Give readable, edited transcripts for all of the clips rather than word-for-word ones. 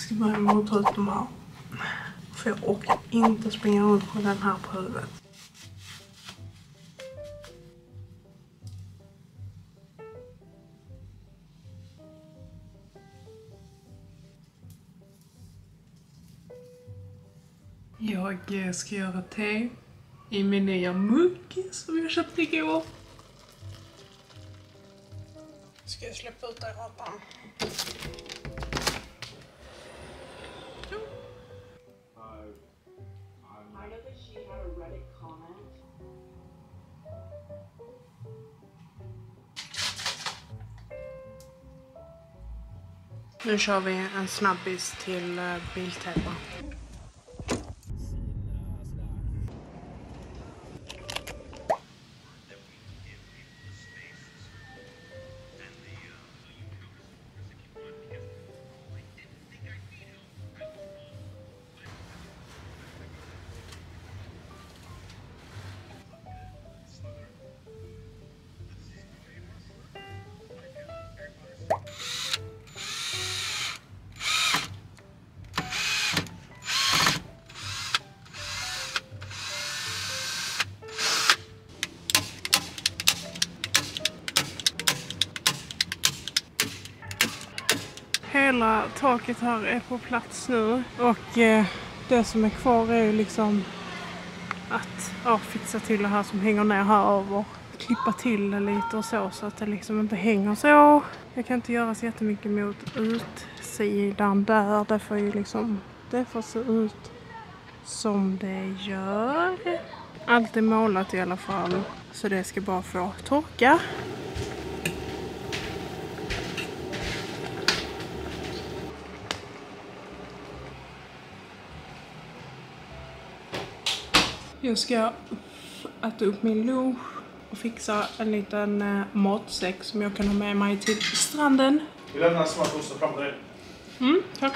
ska börja med att ta ut de här. För jag orkar inte springa runt med den här på huvudet. Jag ska göra te i min nya mugg som jag köpte igår. Ska jag släppa ut den råttan? Nu kör vi en snabbis till Biltema. Hela taket här är på plats nu och det som är kvar är ju liksom att fixa till det här som hänger ner här över. Klippa till det lite och så att det liksom inte hänger så. Jag kan inte göra så jättemycket mot utsidan där. Det får ju liksom, det får se ut som det gör. Allt är målat i alla fall så det ska bara få torka. Jag ska äta upp min lunch och fixa en liten matsäck som jag kan ha med mig till stranden. Vi lämnar smörgåsen fram till dig. Tack.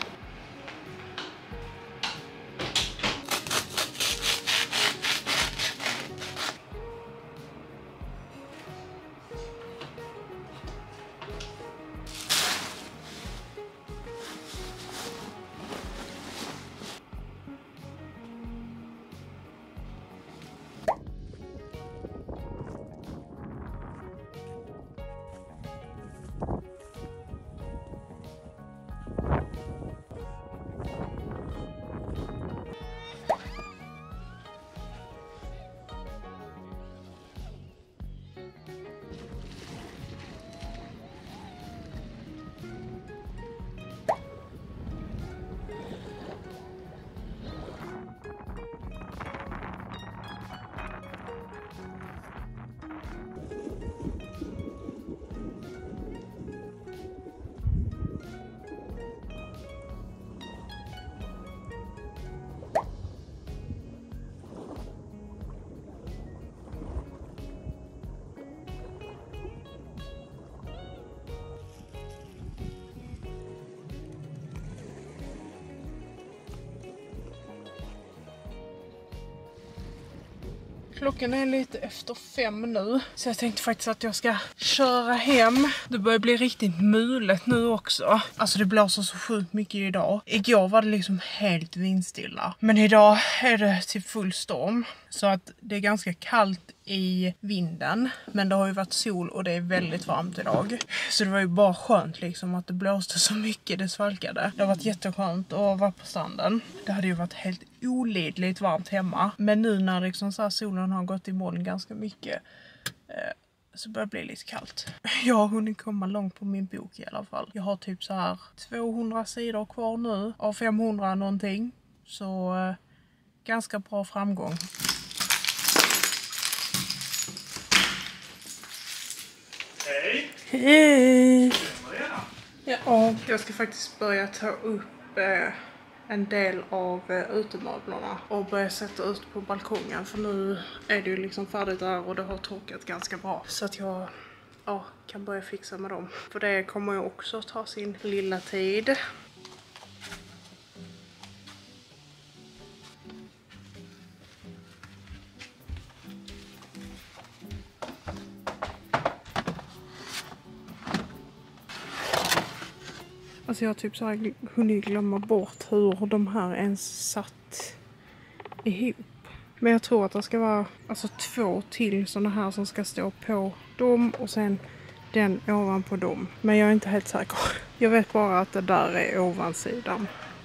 Klockan är lite efter 5 nu. Så jag tänkte faktiskt att jag ska köra hem. Det börjar bli riktigt mulet nu också. Alltså det blåser så sjukt mycket idag. Igår var det liksom helt vindstilla. Men idag är det typ full storm. Så att det är ganska kallt i vinden. Men det har ju varit sol och det är väldigt varmt idag. Så det var ju bara skönt liksom att det blåste så mycket, det svalkade. Det har varit jätteskönt att vara på stranden. Det hade ju varit helt olidligt varmt hemma. Men nu när liksom så här solen har gått i moln ganska mycket så börjar det bli lite kallt. Jag har hunnit komma långt på min bok i alla fall. Jag har typ så här 200 sidor kvar nu av 500 någonting. Så ganska bra framgång. Hej! Hej! Ja, jag ska faktiskt börja ta upp en del av utemöblerna och börja sätta ut på balkongen, för nu är det ju liksom färdigt där och det har torkat ganska bra, så att jag kan börja fixa med dem, för det kommer ju också ta sin lilla tid. Alltså jag har typ så här hunnit glömma bort hur de här ens satt ihop. Men jag tror att det ska vara alltså 2 till sådana här som ska stå på dem och sen den ovanpå dem. Men jag är inte helt säker. Jag vet bara att det där är ovansidan.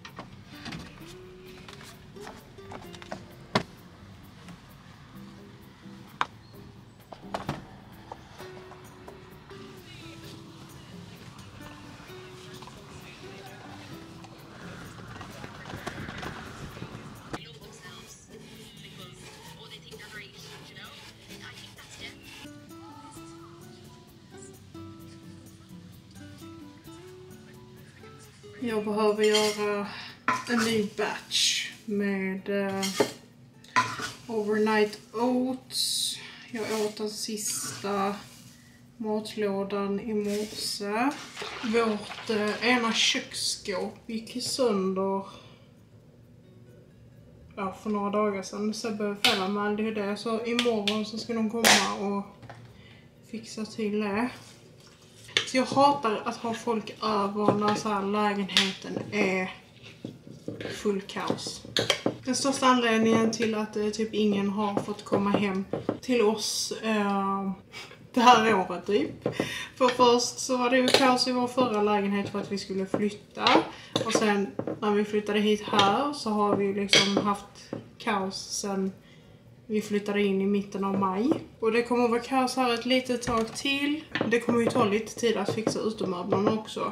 Jag behöver göra en ny batch med overnight oats. Jag åt den sista matlådan i morse. Vårt ena köksskåp gick sönder för några dagar sedan. Sebbe föranmälde ju det. Så imorgon så ska de komma och fixa till det. Så jag hatar att ha folk över när så här lägenheten är full kaos. Den största anledningen till att typ ingen har fått komma hem till oss det här året typ. För först så var det ju kaos i vår förra lägenhet för att vi skulle flytta. Och sen när vi flyttade hit här så har vi liksom haft kaos sen vi flyttade in i mitten av maj. Och det kommer att vara kaos här ett litet tag till. Det kommer ju ta lite tid att fixa utemöblerna också.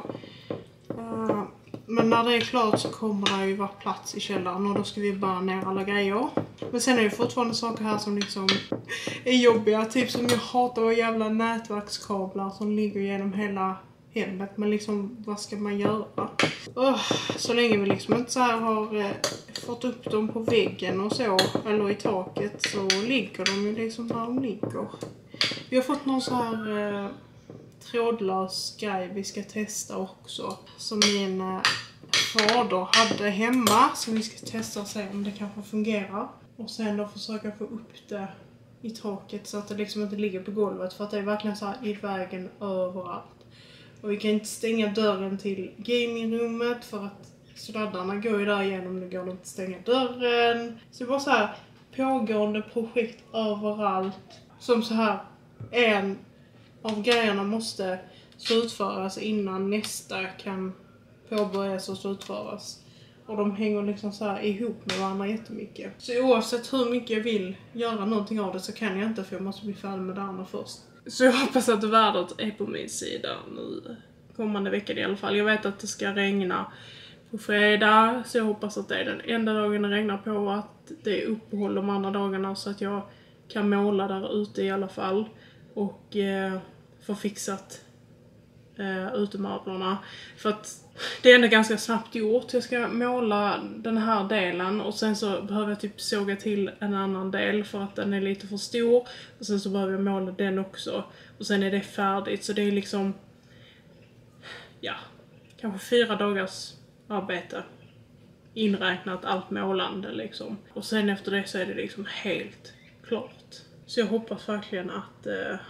Men när det är klart så kommer det ju vara plats i källaren och då ska vi bara ner alla grejer. Men sen är det fortfarande saker här som liksom är jobbiga. Typ som jag hatar att jävla nätverkskablar som ligger genom hela hemmet. Men liksom, vad ska man göra? Så länge vi liksom inte så här har fått upp dem på väggen och så, eller i taket, så ligger de ju liksom där de ligger. Vi har fått någon så här trådlös grej vi ska testa också. Som min fader hade hemma. Så vi ska testa och se om det kanske fungerar. Och sen då försöka få upp det i taket så att det liksom inte ligger på golvet. För att det är verkligen så här i vägen överallt. Och vi kan inte stänga dörren till gamingrummet för att sladdarna går ju där igenom. Nu går det inte att stänga dörren. Så det var så här pågående projekt överallt. Som så här en av grejerna måste slutföras innan nästa kan påbörjas och slutföras. Och de hänger liksom så här ihop med varandra jättemycket. Så oavsett hur mycket jag vill göra någonting av det så kan jag inte, för jag måste bli färdig med det andra först. Så jag hoppas att värdet är på min sida nu kommande veckan i alla fall. Jag vet att det ska regna på fredag, så jag hoppas att det är den enda dagen det regnar på, att det är uppehåll de andra dagarna så att jag kan måla där ute i alla fall. Och få fixat utemöblerna. För att det är ändå ganska snabbt gjort. Jag ska måla den här delen och sen så behöver jag typ såga till en annan del för att den är lite för stor. Och sen så behöver jag måla den också. Och sen är det färdigt, så det är liksom kanske 4 dagars arbete inräknat allt målande liksom. Och sen efter det så är det liksom helt klart. Så jag hoppas verkligen att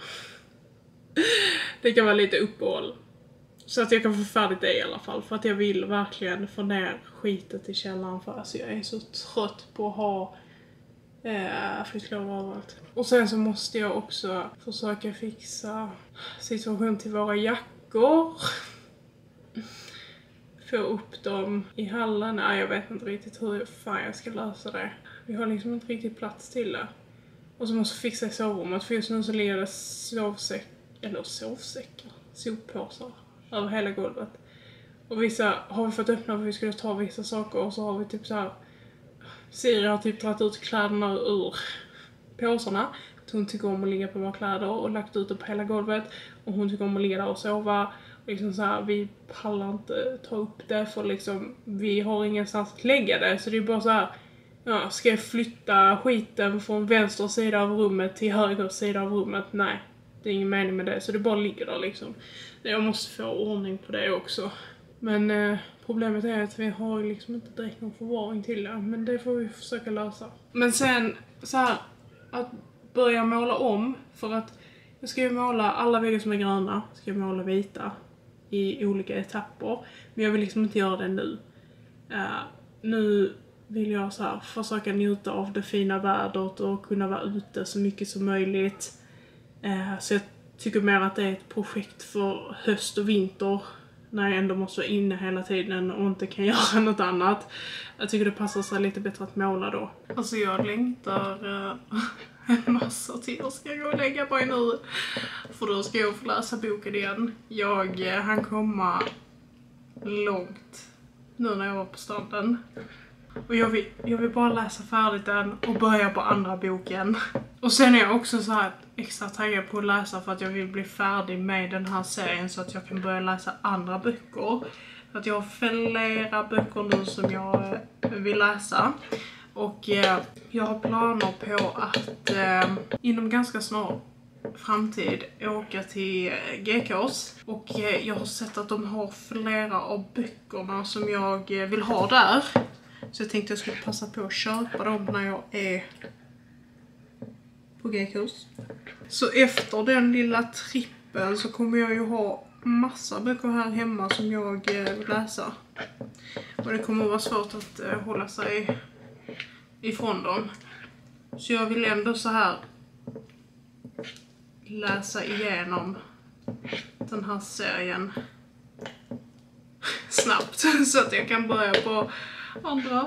det kan vara lite uppehåll. Så att jag kan få färdigt det i alla fall. För att jag vill verkligen få ner skitet i källaren. För alltså jag är så trött på att ha flyttlådor överallt. Och sen så måste jag också försöka fixa situation till våra jackor. Få upp dem i hallen. Nej, jag vet inte riktigt hur fan jag ska lösa det. Vi har liksom inte riktigt plats till det. Och så måste jag fixa i sovrummet. För just nu så ligger det soppåsar över hela golvet. Och vissa har vi fått öppna för vi skulle ta vissa saker. Och så har vi typ så här. Siri har typ dragit ut kläderna ur påsarna. Hon tycker om att ligga på våra kläder och lagt ut det på hela golvet. Och hon tycker om att ligga där och sova. Och liksom så här, vi pallar inte ta upp det för liksom, vi har ingenstans att lägga det. Så det är bara så här, ska jag flytta skiten från vänster sida av rummet till höger sida av rummet? Nej, det är ingen mening med det. Så det bara ligger där liksom. Jag måste få ordning på det också. Men problemet är att vi har liksom inte direkt någon förvaring till det. Men det får vi försöka lösa. Men sen så här, att börja måla om. För att jag ska ju måla alla väggar som är gröna. Ska jag måla vita i olika etapper. Men jag vill liksom inte göra det nu. Nu vill jag så här försöka njuta av det fina vädret och kunna vara ute så mycket som möjligt. Så jag tycker mer att det är ett projekt för höst och vinter. När jag ändå måste vara inne hela tiden och inte kan göra något annat. Jag tycker det passar sig lite bättre att måla då. Alltså jag längtar en massa till. Jag ska gå och lägga mig nu. För då ska jag få läsa boken igen. Han komma långt nu när jag var på stranden. Och jag vill bara läsa färdigt den och börja på andra boken. Och sen är jag också så här extra taggad på att läsa för att jag vill bli färdig med den här serien så att jag kan börja läsa andra böcker. För att jag har flera böcker nu som jag vill läsa. Och jag har planer på att inom ganska snart framtid åka till GKs. Och jag har sett att de har flera av böckerna som jag vill ha där. Så jag tänkte jag skulle passa på att köpa dem när jag är på GKs. Så efter den lilla trippen så kommer jag ju ha massa böcker här hemma som jag vill läsa. Och det kommer vara svårt att hålla sig ifrån dem. Så jag vill ändå så här läsa igenom den här serien snabbt så att jag kan börja på andra.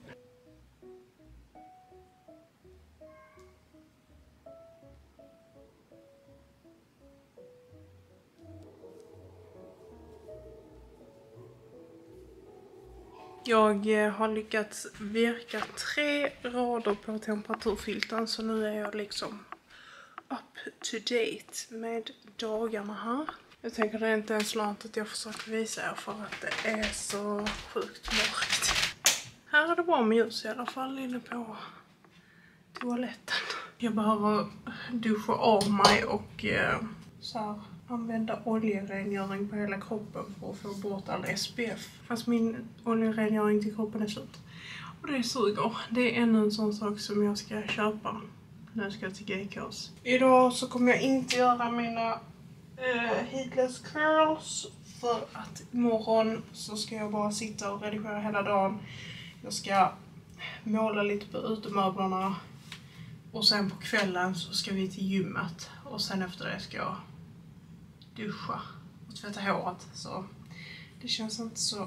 Jag har lyckats virka 3 rader på temperaturfiltern så nu är jag liksom up to date med dagarna här. Jag tänker det är inte ens lönt att jag försöker visa er för att det är så sjukt mörkt. Här är det bra med ljus i alla fall inne på toaletten. Jag behöver duscha av mig och så här, använda oljerengöring på hela kroppen för att få bort all SPF. Fast min oljerengöring till kroppen är slut. Och det suger. Det är ännu en sån sak som jag ska köpa. Nu ska jag till GKs. Idag så kommer jag inte göra mina heatless curls. För att imorgon så ska jag bara sitta och redigera hela dagen. Jag ska måla lite på utemöblerna. Och sen på kvällen så ska vi till gymmet. Och sen efter det ska jag duscha och tvätta håret. Så det känns inte så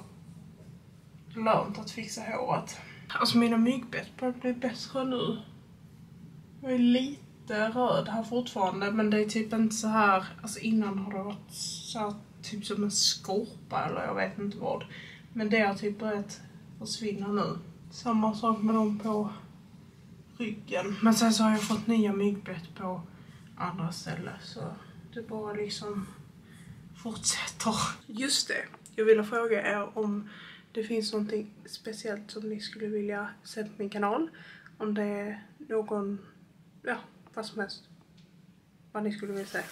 lönt att fixa håret. Alltså mina myggbett börjar bli bättre nu. Jag är lite röd här fortfarande. Men det är typ inte så här. Alltså innan har det varit så här, typ som en skorpa eller jag vet inte vad. Men det har typ börjat försvinna nu. Samma sak med dem på ryggen. Men sen så har jag fått nya myggbett på andra ställen. Så det bara liksom fortsätter. Just det. Jag ville fråga er om det finns någonting speciellt som ni skulle vilja se på min kanal. Om det är någon, ja, vad som helst. Vad ni skulle vilja se.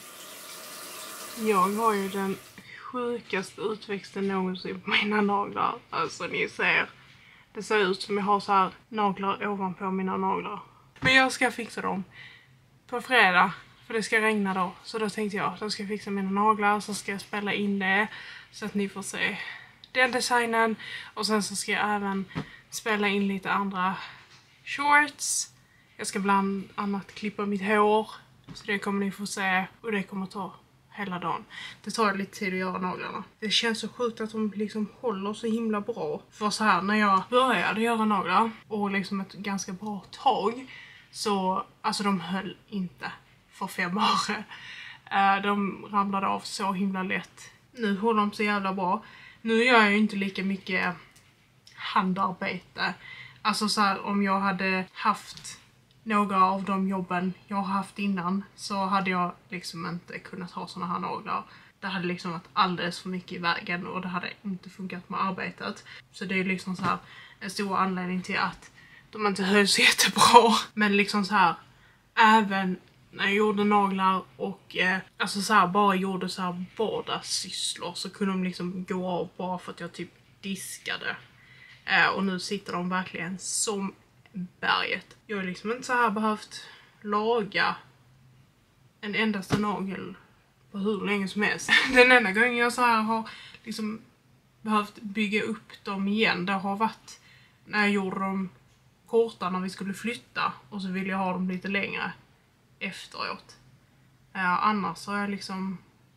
Jag har ju den sjukaste utväxten någonsin på mina naglar. Alltså ni ser. Det ser ut som jag har så här naglar ovanpå mina naglar. Men jag ska fixa dem på fredag. För det ska regna då. Så då tänkte jag, då ska jag fixa mina naglar. Så ska jag spela in det. Så att ni får se den designen. Och sen så ska jag även spela in lite andra shorts. Jag ska bland annat klippa mitt hår. Så det kommer ni få se. Och det kommer ta hela dagen. Det tar lite tid att göra naglarna. Det känns så sjukt att de liksom håller så himla bra. För så här, när jag började göra naglar. Och liksom ett ganska bra tag. Så, alltså de höll inte för 5 år. De ramlade av så himla lätt. Nu håller de så jävla bra. Nu gör jag ju inte lika mycket handarbete. Alltså så här, om jag hade haft några av de jobben jag har haft innan så hade jag liksom inte kunnat ha såna här naglar. Det hade liksom varit alldeles för mycket i vägen och det hade inte funkat med arbetet. Så det är liksom så här en stor anledning till att de inte höll så jättebra. Men liksom så här, även när jag gjorde naglar och alltså så här, bara gjorde så här vardagssysslor så kunde de liksom gå av bara för att jag typ diskade. Och nu sitter de verkligen som berget. Jag har liksom inte så här behövt laga en endaste nagel på hur länge som helst. Den enda gången jag så här har liksom behövt bygga upp dem igen, det har varit när jag gjorde dem korta när vi skulle flytta och så ville jag ha dem lite längre efteråt. Annars har jag liksom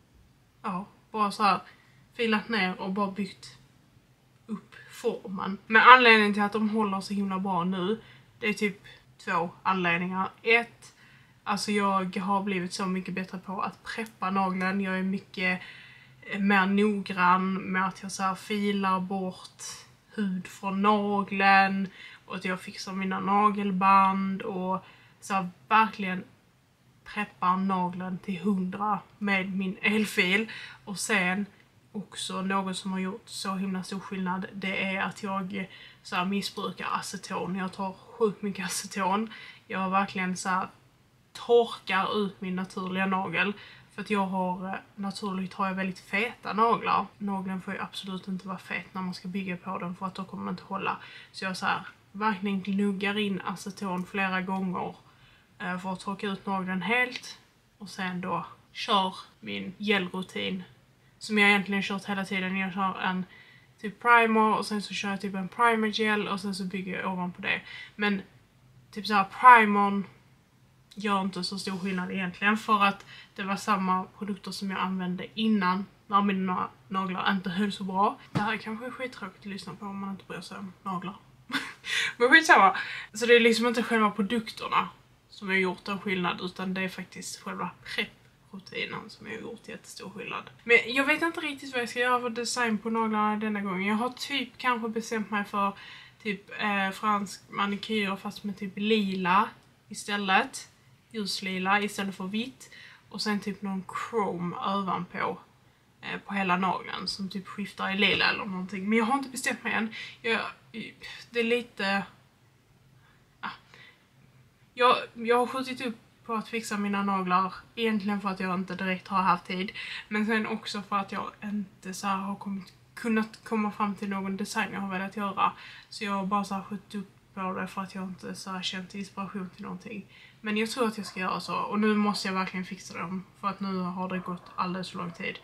bara så här filat ner och bara byggt upp formen. Men anledningen till att de håller så himla bra nu, det är typ 2 anledningar. 1, alltså jag har blivit så mycket bättre på att preppa nageln. Jag är mycket mer noggrann med att jag så här filar bort hud från nageln och att jag fixar mina nagelband och så här verkligen preppar nageln till 100 med min elfil. Och sen också något som har gjort så himla stor skillnad, det är att jag så här missbrukar aceton. Jag tar sjukt mycket aceton. Jag verkligen så här torkar ut min naturliga nagel. För att jag har, naturligt har jag väldigt feta naglar. Nageln får ju absolut inte vara fet när man ska bygga på den, för att då kommer man inte hålla. Så jag så här verkligen gnuggar in aceton flera gånger för att torka ut nageln helt. Och sen då kör min gelrutin som jag egentligen kört hela tiden. Jag kör en typ primer och sen så kör jag typ en primer gel och sen så bygger jag ovanpå det. Men typ så här primern gör inte så stor skillnad egentligen, för att det var samma produkter som jag använde innan när mina naglar inte höll så bra. Det här är kanske skittråkigt att lyssna på om man inte bryr sig om naglar. Men skitsamma. Så det är liksom inte själva produkterna som har gjort en skillnad, utan det är faktiskt själva prep-rutinen som har gjort jättestor skillnad. Men jag vet inte riktigt vad jag ska göra för design på naglarna denna gången. Jag har typ kanske bestämt mig för typ fransk manikyr fast med typ lila istället. Ljuslila istället för vitt. Och sen typ någon chrome ovanpå på hela nageln som typ skiftar i lila eller någonting. Men jag har inte bestämt mig än. Det är lite... Jag har skjutit upp på att fixa mina naglar egentligen för att jag inte direkt har haft tid. Men sen också för att jag inte så här har kunnat komma fram till någon design jag har velat göra. Så jag har bara så här skjutit upp på det för att jag inte så här känt inspiration till någonting. Men jag tror att jag ska göra så. Och nu måste jag verkligen fixa dem. För att nu har det gått alldeles för lång tid.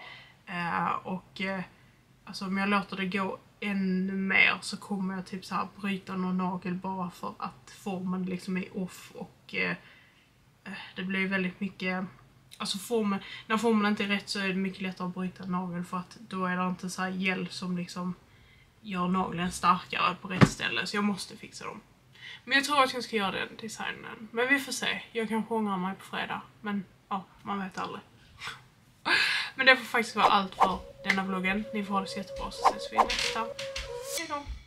Alltså om jag låter det gå ännu mer så kommer jag typ så här bryta någon nagel bara för att formen liksom är off. Och det blir väldigt mycket... Alltså när formen inte är rätt så är det mycket lättare att bryta nagel. För att då är det inte så här gel som liksom gör nageln starkare på rätt ställe. Så jag måste fixa dem. Men jag tror att jag ska göra den designen. Men vi får se. Jag kanske ångrar mig på fredag. Men ja, man vet aldrig. Men det får faktiskt vara allt för denna vloggen. Ni får ha det så jättebra, så ses vi nästa. Hej då!